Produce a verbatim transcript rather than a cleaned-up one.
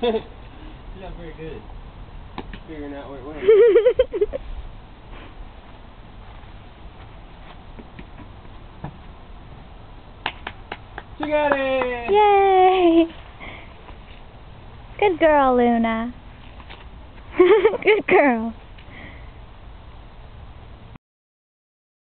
You're not very good figuring out where it went. She got it! Yay! Good girl, Luna. Good girl.